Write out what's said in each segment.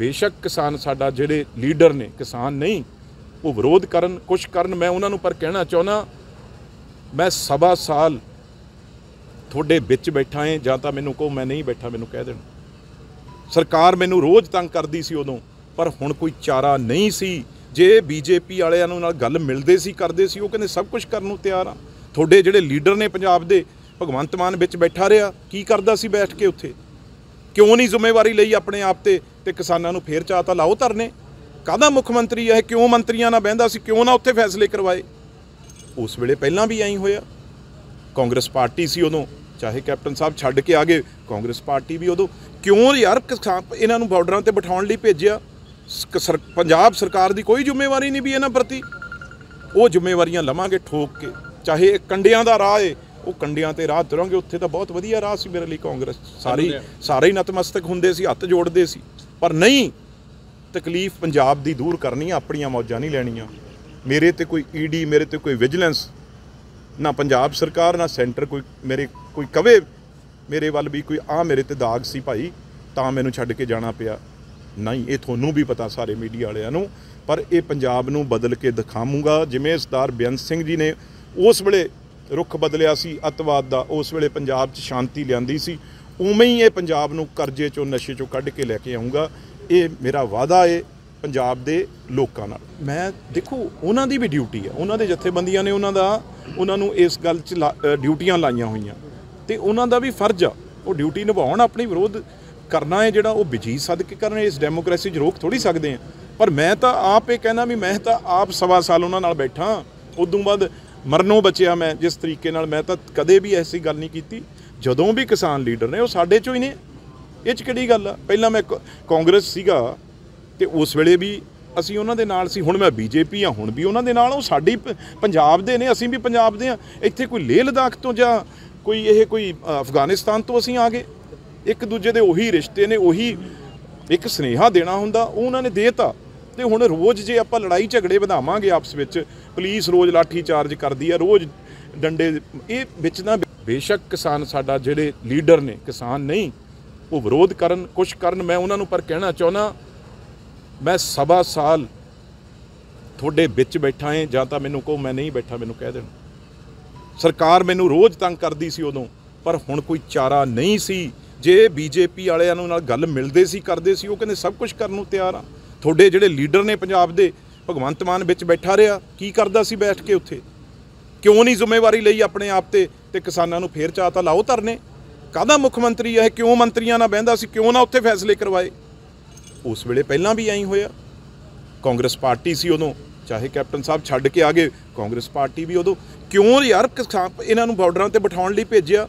बेशक किसान साडा जिहड़े लीडर ने किसान नहीं वो विरोध करन कुछ करन मैं उन्होंने पर कहना चाहुंदा मैं सवा साल थोड़े बिच बैठा है जां तां मैनूं कहो मैं नहीं बैठा मैनूं कह देण सरकार मैनूं रोज़ तंग करदी सी उदों पर हुण कोई चारा नहीं सी जे बीजेपी वालियां नाल गल मिलदे सी करदे सी वो कहंदे सब कुछ करन नूं तैयार आ थोड़े जिहड़े लीडर ने पंजाब दे भगवंत मान विच बैठा रहा की करदा सी बैठ के उत्थे क्यों नहीं जिम्मेवारी लई अपने आप ते किसानां नूं फेर चाह तां लाओ धरने काहदा मुख मंत्री है क्यों मंत्रियों नाल बहिंदा सी क्यों ना उत्थे फैसले करवाए उस वेले पहलां भी आई होया कांग्रेस पार्टी सी उदों चाहे कैप्टन साहब छड्ड के आ गए कांग्रेस पार्टी भी उदों क्यों यार किसान इन्हां नूं बार्डरां ते बिठाउण लई भेजिया पंजाब सरकार की कोई जिम्मेवारी नहीं भी इन्हां प्रति वो जिम्मेवारियां लवांगे ठोक के चाहे कंडियां दा राह है वो कंडियां ते राह तुरांगे उत्थे तां बहुत वधिया राह सी मेरे लिए कांग्रेस सारे ही नतमस्तक हुंदे सी हत्थ जोड़दे सी पर नहीं तकलीफ पंजाब दी दूर करनी अपनियां मौजां नहीं लैणियां मेरे ते कोई ईडी मेरे ते कोई विजिलेंस ना पंजाब सरकार ना सेंटर कोई कवे मेरे वाल भी कोई मेरे ते दाग सी भाई तां मैनूं छड्ड के जाना पिया नहीं ये थोनू भी पता सारे मीडिया वालियां नूं पर यह पंजाब नूं बदल के दिखाऊंगा जिवें सरदार बेअंत सिंह जी ने उस वेले रुख बदलिया सी अतवाद दा उस वेले पंजाब च शांति लियांदी सी उवें ही ये पंजाब नूं करजे चों नशे चों कढ के लैके आऊँगा ये मेरा वादा है पंजाब दे लोकां नाल मैं देखो उन्हां दी भी ड्यूटी है उन्हां दे जथेबंदियां ने उन्हां नूं इस गल च ड्यूटियां लाइयां होईयां ते उन्हां दा भी फर्ज आ वो ड्यूटी निभाउण अपनी विरोध करना है जिहड़ा वो वजीद सदके करना इस डेमोक्रेसी च रोक थोड़ी सकते हैं पर मैं तो आप ये कहना भी मैं तो आप सवा साल उन्हां नाल बैठा उदों बाद मरनों बचिया मैं जिस तरीके नाल मैं तो कदे भी ऐसी गल नहीं की जदों भी किसान लीडर ने वो साडे चों ही ने ये च किहड़ी गल आ पहलां मैं कांग्रेस सीगा ते उस वेले भी असीं उन्हां दे नाल सी हुण मैं बीजेपी हाँ हुण भी उन्हां दे नाल साडी पंजाब दे ने असीं भी पंजाब दे हाँ इत्थे कोई लेह लद्दाख तो जां कोई अफगानिस्तान तो असीं आ गए एक दूजे दे उही रिश्ते ने उही एक सुनेहा देना हुंदा वो उन्होंने देता तो हुण रोज़ जे आपां लड़ाई झगड़े वधावांगे आपस विच पुलिस रोज़ लाठी चार्ज करदी है रोज़ डंडे ये विच ना बेशक किसान साडा जिहड़े लीडर ने किसान नहीं वो विरोध करन कुछ करन मैं उन्होंने पर कहना चाहुंदा मैं सवा साल थोड़े बिच बैठा है जां तां मैनूं कहो मैं नहीं बैठा मैनूं कह देण सरकार मैनूं रोज़ तंग करदी सी उदों पर हुण कोई चारा नहीं सी जे बीजेपी वालियां नाल गल मिलदे सी करदे सी वो कहंदे सब कुछ करन नूं तैयार आ थोड़े जिहड़े लीडर ने पंजाब दे भगवंत मान विच बैठा रहा की करदा सी बैठ के उत्थे क्यों नहीं जिम्मेवारी लई अपने आप ते किसानां नूं फेर चाह तां लाओ धरने काहदा मुख मंत्री है क्यों मंत्रियों नाल बहिंदा सी क्यों ना उत्थे फैसले करवाए उस वेले पहलां भी आई होया कांग्रेस पार्टी सी उदों चाहे कैप्टन साहब छड्ड के आ गए कांग्रेस पार्टी भी उदों क्यों यार किसान इन्हां नूं बार्डरां ते बिठाउण लई भेजिया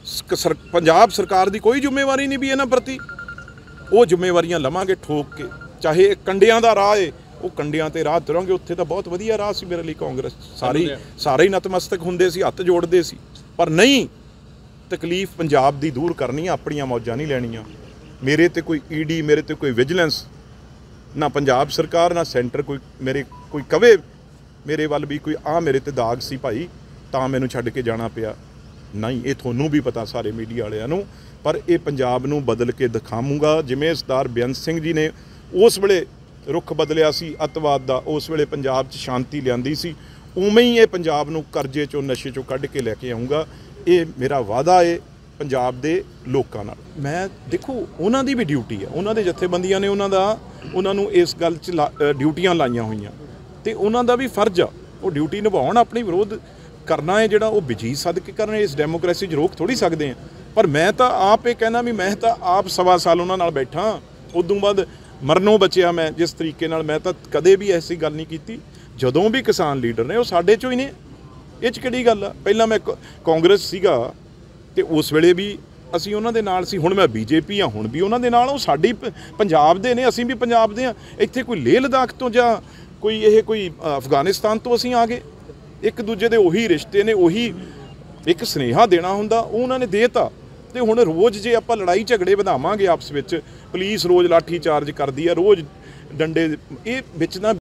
पंजाब सरकार की कोई जिम्मेवारी नहीं भी इन्हां प्रति वो जिम्मेवारियां लवांगे ठोक के चाहे कंडियां दा राह है वो कंडियां ते राह तुरांगे उत्थे तां बहुत वधिया राह सी मेरे लिए कांग्रेस सारे ही नतमस्तक हुंदे सी हत्थ जोड़दे सी पर नहीं तकलीफ पंजाब दी दूर करनी अपनियां मौजां नहीं लैणियां मेरे ते कोई ईडी मेरे ते कोई विजिलेंस ना पंजाब सरकार ना सेंटर कोई कवे मेरे वाल भी कोई मेरे ते दाग सी भाई तां मैनूं छड्ड के जाना पिया नहीं ये थोनू भी पता सारे मीडिया वालियां नूं पर यह पंजाब नूं बदल के दिखाऊंगा जिवें सरदार बेअंत सिंह जी ने उस वेले रुख बदलिया सी अतवाद दा उस वेले पंजाब च शांति लियांदी सी उवें ही ये पंजाब नूं करजे चों नशे चों कढ के लैके आऊँगा ये मेरा वादा है पंजाब दे लोकां नाल मैं देखो उन्हां दी भी ड्यूटी है उन्हां दे जथेबंदियां ने उन्हां नूं इस गल च ड्यूटियां लाइयां होईयां ते उन्हां दा भी फर्ज आ वो ड्यूटी निभाउण अपनी विरोध करना है जिहड़ा वो वजीद सदके करना इस डेमोक्रेसी च रोक थोड़ी सकते हैं पर मैं तो आप ये कहना भी मैं तो आप सवा साल उन्हां नाल बैठा उदों बाद मरनों बचिया मैं जिस तरीके नाल मैं तो कदे भी ऐसी गल नहीं की जदों भी किसान लीडर ने वो साडे चों ही ने ये च किहड़ी गल आ पहलां मैं कांग्रेस सीगा ते उस वेले भी असीं उन्हां दे नाल सी हुण मैं बीजेपी हाँ हुण भी उन्हां दे नाल साडी पंजाब दे ने असीं भी पंजाब दे हाँ इत्थे कोई लेह लद्दाख तो जां कोई अफगानिस्तान तो असीं आ गए एक दूजे दे उही रिश्ते ने उही एक सुनेहा देना हुंदा वो उन्होंने देता तो हुण रोज़ जे आपां लड़ाई झगड़े वधावांगे आपस विच पुलिस रोज़ लाठी चार्ज करदी है रोज़ डंडे ये विच ना